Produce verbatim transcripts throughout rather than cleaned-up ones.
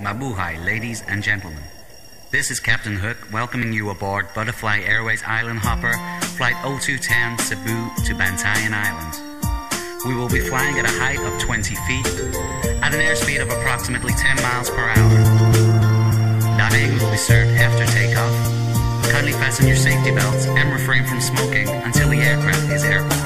Mabuhay, ladies and gentlemen. This is Captain Hook welcoming you aboard Butterfly Airways Island Hopper, Flight oh two ten Cebu to Bantayan Island. We will be flying at a height of twenty feet, at an airspeed of approximately ten miles per hour. Dining will be served after takeoff. Kindly fasten your safety belts and refrain from smoking until the aircraft is airborne.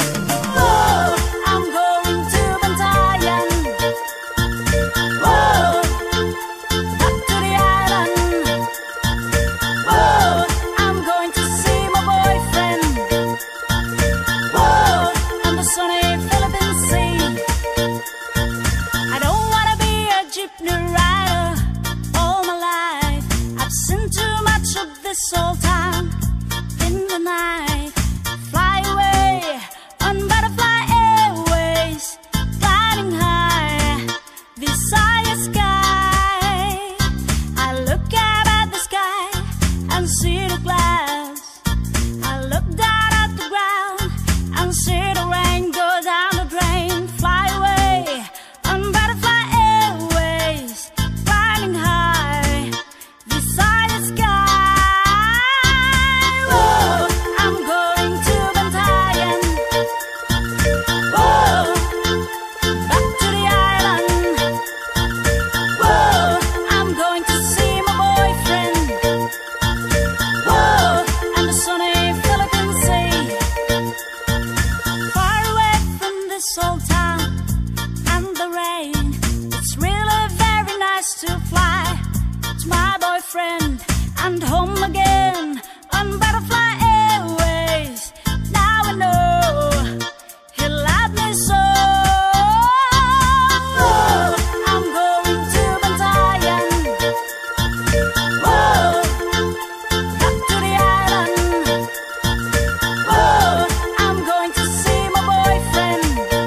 This old town in the night, fly away on Butterfly Airways, gliding high beside the sky. I look out at the sky and see the clouds. I look down at the ground and see the rain go down the drain. Fly away on Butterfly Airways, gliding high beside the sky. Old town and the rain, it's really very nice to fly to my boyfriend and home again on Butterfly Airways. Now I know he loved me so. Whoa, I'm going to Bantayan. Whoa, back to the island. Whoa, I'm going to see my boyfriend.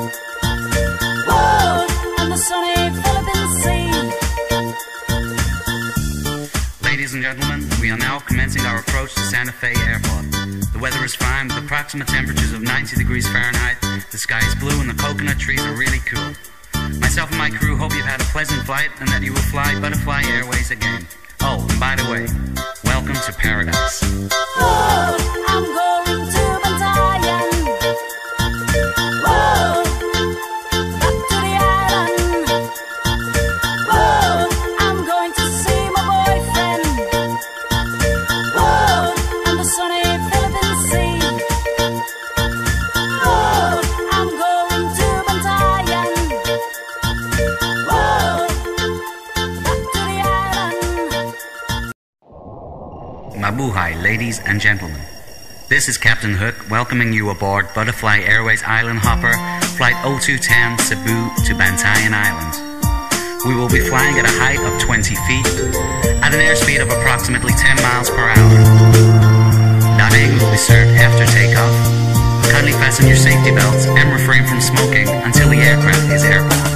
Ladies and gentlemen, we are now commencing our approach to Santa Fe Airport. The weather is fine with approximate temperatures of ninety degrees Fahrenheit. The sky is blue and the coconut trees are really cool. Myself and my crew hope you've had a pleasant flight and that you will fly Butterfly Airways again. Oh, and by the way, welcome to paradise. Whoa, I'm going to Bantayan. Whoa, back to the island. Whoa, I'm going to see my boyfriend. Whoa, on the sunny Philippine Sea. Whoa, I'm going to Bantayan. Whoa, back to the island. Mabuhay, ladies and gentlemen. This is Captain Hook welcoming you aboard Butterfly Airways Island Hopper, Flight oh two ten Cebu to Bantayan Island. We will be flying at a height of twenty feet, at an airspeed of approximately ten miles per hour. Dining will be served after takeoff. Kindly fasten your safety belts and refrain from smoking until the aircraft is airborne.